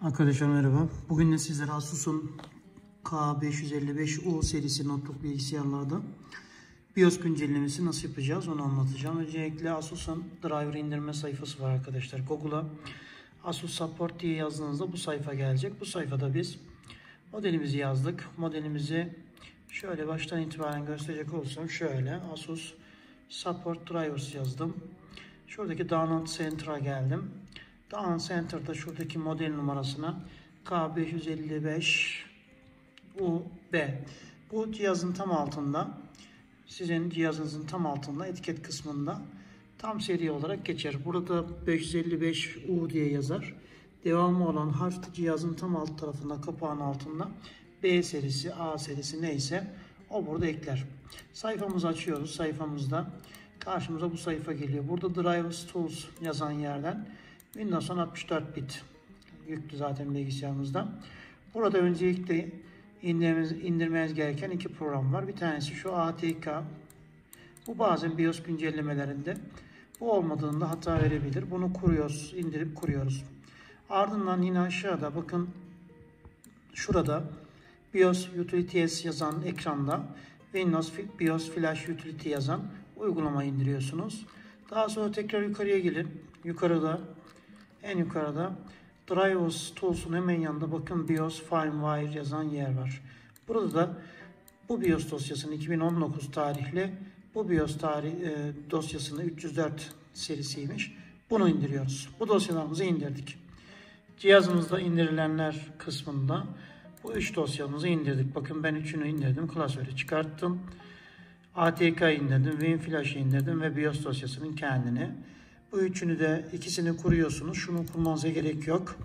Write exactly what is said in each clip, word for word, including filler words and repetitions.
Arkadaşlar merhaba. Bugün de sizlere Asus'un K beş yüz elli beş U serisi notebook bilgisayarlarda BIOS güncellemesi nasıl yapacağız onu anlatacağım. Öncelikle Asus'un driver indirme sayfası var arkadaşlar. Google'a Asus Support diye yazdığınızda bu sayfa gelecek. Bu sayfada biz modelimizi yazdık. Modelimizi şöyle baştan itibaren gösterecek olursam şöyle Asus Support Drivers yazdım. Şuradaki Download Center'a geldim. Download Center'da şuradaki model numarasına K beş yüz elli beş U B. Bu cihazın tam altında, sizin cihazınızın tam altında etiket kısmında tam seri olarak geçer. Burada beş yüz elli beş U diye yazar. Devamı olan harf cihazın tam alt tarafında, kapağın altında B serisi, A serisi neyse o burada ekler. Sayfamızı açıyoruz. Sayfamızda karşımıza bu sayfa geliyor. Burada Drivers Tools yazan yerden Windows on altmış dört bit yüklü zaten bilgisayarımızda. Burada öncelikle indirmeniz, indirmeniz gereken iki program var. Bir tanesi şu A T K. Bu bazen BIOS güncellemelerinde bu olmadığında hata verebilir. Bunu kuruyoruz, indirip kuruyoruz. Ardından yine aşağıda bakın şurada BIOS Utilities yazan ekranda Windows BIOS Flash Utility yazan uygulamayı indiriyorsunuz. Daha sonra tekrar yukarıya gelin. Yukarıda en yukarıda Drivers Tools'un hemen yanında bakın BIOS Firmware yazan yer var. Burada da bu BIOS dosyasının iki bin on dokuz tarihli bu BIOS tarih e, dosyasının üç yüz dört serisiymiş. Bunu indiriyoruz. Bu dosyalarımızı indirdik. Cihazımızda indirilenler kısmında bu üç dosyamızı indirdik. Bakın ben üçünü indirdim. Klasörü çıkarttım. A T K indirdim. WinFlash'ı indirdim ve BIOS dosyasının kendini. Bu üçünü de ikisini kuruyorsunuz. Şunu kurmanıza gerek yok.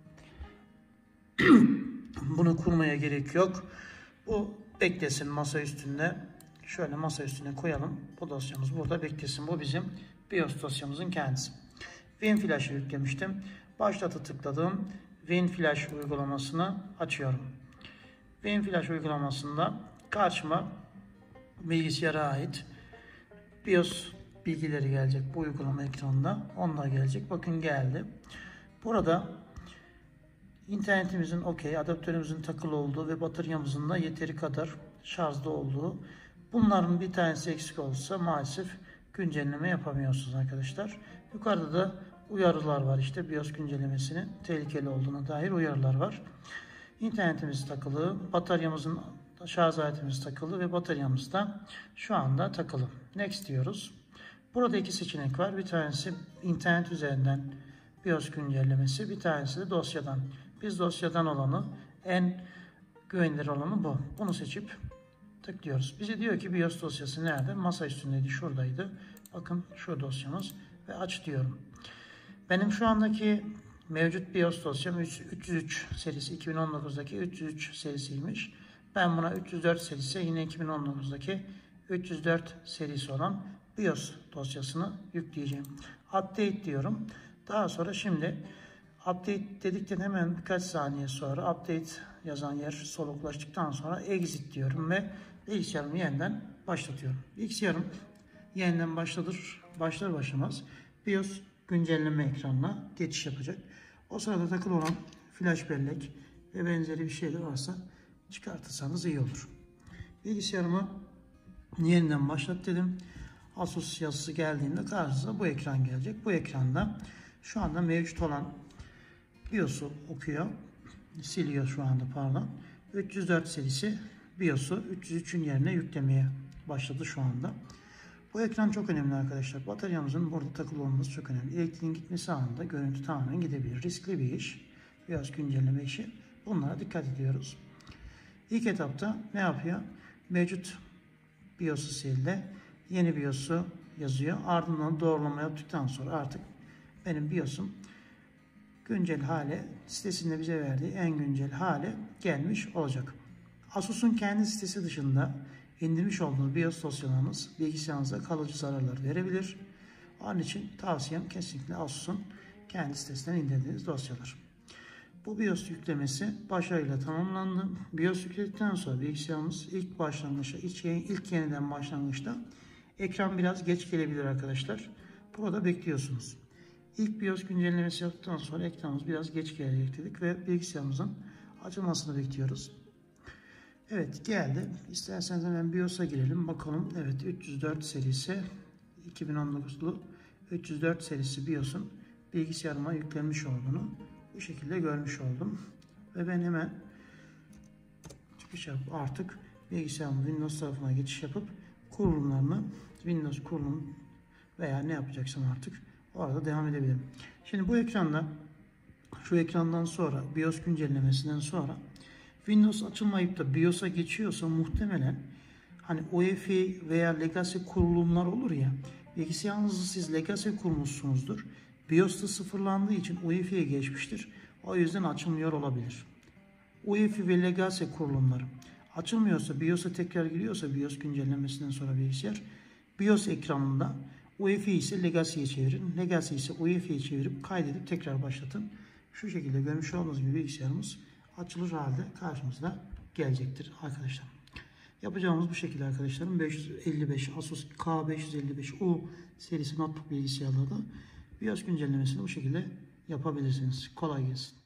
Bunu kurmaya gerek yok. Bu beklesin masa üstünde. Şöyle masa üstüne koyalım. Bu dosyamız burada beklesin. Bu bizim BIOS dosyamızın kendisi. WinFlash'ı yüklemiştim. Başlat'a tıkladım. WinFlash uygulamasını açıyorum. WinFlash uygulamasında karşıma bilgisayara ait BIOS bilgileri gelecek bu uygulama ekranında. Onlar gelecek. Bakın geldi. Burada internetimizin okey, adaptörümüzün takılı olduğu ve bataryamızın da yeteri kadar şarjda olduğu. Bunların bir tanesi eksik olursa maalesef güncelleme yapamıyorsunuz arkadaşlar. Yukarıda da uyarılar var. İşte BIOS güncellemesinin tehlikeli olduğuna dair uyarılar var. İnternetimiz takılı, bataryamızın şarj aletimiz takılı ve bataryamız da şu anda takılı. Next diyoruz. Burada iki seçenek var. Bir tanesi internet üzerinden BIOS güncellemesi, bir tanesi de dosyadan. Biz dosyadan olanı, en güvenilir olanı bu. Bunu seçip tıklıyoruz. Bize diyor ki BIOS dosyası nerede? Masa üstündeydi, şuradaydı. Bakın şu dosyamız ve aç diyorum. Benim şu andaki mevcut BIOS dosyam üç yüz üç serisi, iki bin on dokuzdaki üç yüz üç serisiymiş. Ben buna üç yüz dört serisi, yine iki bin on dokuzdaki üç yüz dört serisi olan BIOS dosyasını yükleyeceğim. Update diyorum. Daha sonra şimdi update dedikten hemen birkaç saniye sonra update yazan yer soluklaştıktan sonra exit diyorum ve bilgisayarımı yeniden başlatıyorum. Bilgisayarım yeniden başladır, başlar başlamaz BIOS güncelleme ekranına geçiş yapacak. O sırada takılı olan flash bellek ve benzeri bir şey de varsa çıkartırsanız iyi olur. Bilgisayarımı yeniden başlat dedim. Asus yazısı geldiğinde karşınıza bu ekran gelecek. Bu ekranda şu anda mevcut olan BIOS'u okuyor. Siliyor şu anda pardon. üç yüz dört serisi BIOS'u üç yüz üçün yerine yüklemeye başladı şu anda. Bu ekran çok önemli arkadaşlar. Bataryamızın burada takılı olması çok önemli. Elektriğin gitmesi anında görüntü tamamen gidebilir. Riskli bir iş. BIOS güncelleme işi. Bunlara dikkat ediyoruz. İlk etapta ne yapıyor? Mevcut BIOS'u sildi. Yeni BIOS'u yazıyor. Ardından doğrulama yaptıktan sonra artık benim BIOS'um güncel hale, sitesinde bize verdiği en güncel hale gelmiş olacak. Asus'un kendi sitesi dışında indirmiş olduğunuz BIOS dosyalarınız bilgisayarınıza kalıcı zararlar verebilir. Onun için tavsiyem kesinlikle Asus'un kendi sitesinden indirdiğiniz dosyalar. Bu BIOS yüklemesi başarıyla tamamlandı. BIOS yükledikten sonra bilgisayarımız ilk başlangıçta, ilk, ilk yeniden başlangıçta ekran biraz geç gelebilir arkadaşlar. Burada bekliyorsunuz. İlk BIOS güncellemesi yaptıktan sonra ekranımız biraz geç gelecek dedik ve bilgisayarımızın açılmasını bekliyoruz. Evet, geldi. İsterseniz hemen BIOS'a girelim. Bakalım. Evet, üç yüz dört serisi iki bin on dokuzlu üç yüz dört serisi BIOS'un bilgisayarıma yüklenmiş olduğunu bu şekilde görmüş oldum. Ve ben hemen çıkış yapıp artık bilgisayarımın Windows tarafına geçiş yapıp kurulumlarını Windows kurulum veya ne yapacaksam artık orada devam edebilirim. Şimdi bu ekranda şu ekrandan sonra BIOS güncellemesinden sonra Windows açılmayıp da BIOS'a geçiyorsa muhtemelen hani U E F I veya Legacy kurulumlar olur ya, bilgisayarınızı siz Legacy kurmuşsunuzdur. BIOS'ta sıfırlandığı için U E F I'ye geçmiştir. O yüzden açılmıyor olabilir. U E F I ve Legacy kurulumları açılmıyorsa, BIOS'a tekrar giriyorsa BIOS güncellemesinden sonra bilgisayar, BIOS ekranında U E F I ise Legacy'ye çevirin. Legacy ise U E F I'ye çevirip kaydedip tekrar başlatın. Şu şekilde görmüş olduğunuz gibi bilgisayarımız açılır halde karşımıza gelecektir arkadaşlar. Yapacağımız bu şekilde arkadaşlarım. beş yüz elli beş Asus K beş yüz elli beş U serisi notebook bilgisayarlarda BIOS güncellemesini bu şekilde yapabilirsiniz. Kolay gelsin.